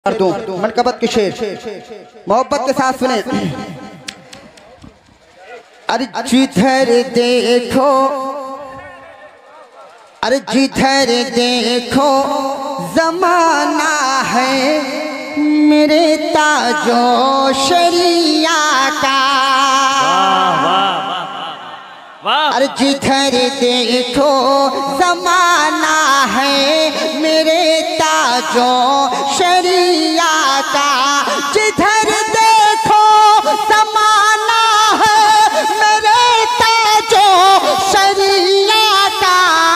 दूं मनकबत के शेर मोहब्बत के साथ सुने। अरे जिधर देखो, अरे जिधर देखो जमाना है मेरे ताजो शरिया का। अरे जिधर देखो जमाना है मेरे ताजो शरिया का। जिधर देखो जमाना है मेरे ताजो शरिया का।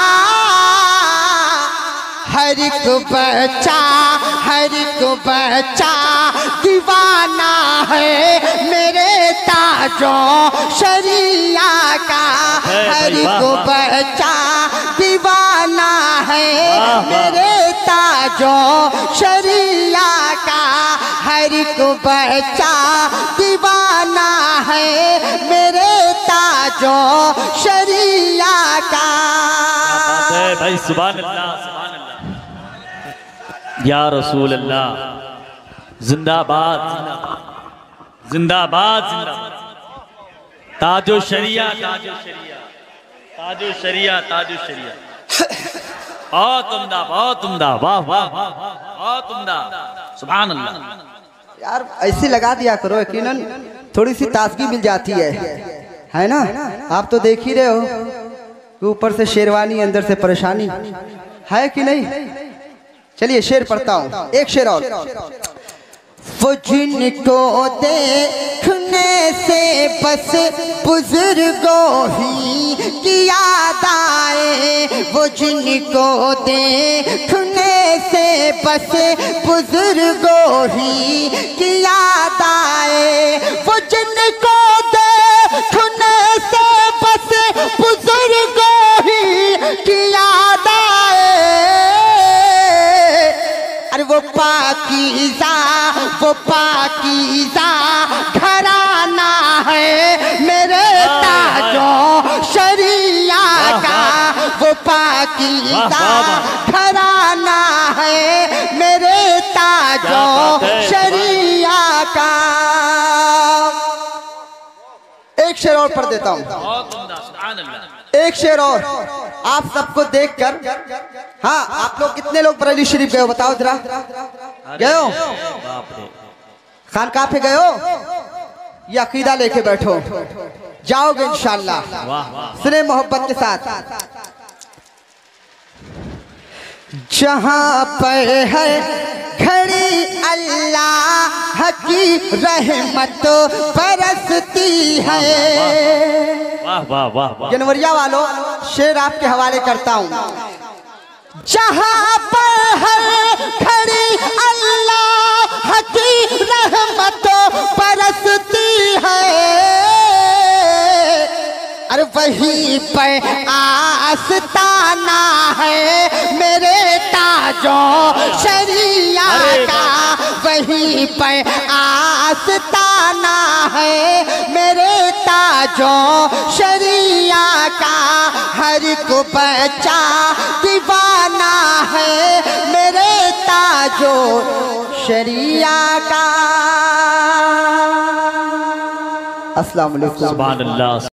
हर एक बच्चा, हर एक बच्चा दीवाना है मेरे ताजो शरिया का। हर एक बच्चा दीवाना है मेरे ताजो शरिया का। हर एक बच्चा दीवाना है मेरे ताजो शरिया का। भाई सुभान अल्लाह, सुभान अल्लाह या रसूल अल्लाह। जिंदाबाद जिंदाबाद जिंदाबाद। ताजो शरिया, ताजो शरिया, ताजो शरिया, ताजो शरिया। बहुत उम्दा, बहुत उम्दा, वाह वाह वाह, बहुत उम्दा, सुभान अल्लाह। यार ऐसे लगा दिया करो, यकीनन थोड़ी सी ताजगी मिल जाती है ना। आप तो देख ही रहे हो कि ऊपर से शेरवानी अंदर से परेशानी है कि नहीं। चलिए शेर पढ़ता हूँ, एक शेर और। वो जिनको देखने से बस बुजुर्गों ही की याद आए। वो जिनको देखने से बस बुजुर्गों ही की याद आए। वो जिनको देखने से बस बुजुर्गों ही की याद आए। अरे वो पाकीज़ा, वो पाकीज़ा घराना है मेरे ताजो शरिया का। वो पाकीज़ा घराना है मेरे ताजो शरिया का। एक शेर और पढ़ देता हूँ, एक शेर और आप सबको देखकर। हाँ, आप लोग कितने लोग बरेली शरीफ गए हो बताओ जरा। गए हो? खानकाह पे गए हो? ये अकीदा लेके बैठो, जाओगे इंशाअल्लाह। सुने मोहब्बत के साथ। जहाँ पर है खड़ी अल्लाह की रहमत बरसती है। वाह वाह वाह। जनवरिया वालों, शेर आपके हवाले करता हूँ। जहाँ पर है खड़ी अल्लाह की रहमत बरसती है। अरे वहीं पर आस्ताना है मेरे ताजो शरिया का। वहीं पर आस्ताना है मेरे ताजो शरिया का। हर को बच्चा दीवाना है मेरे ताजो शरिया का। अस्सलाम वालेकुम। सुभान अल्लाह।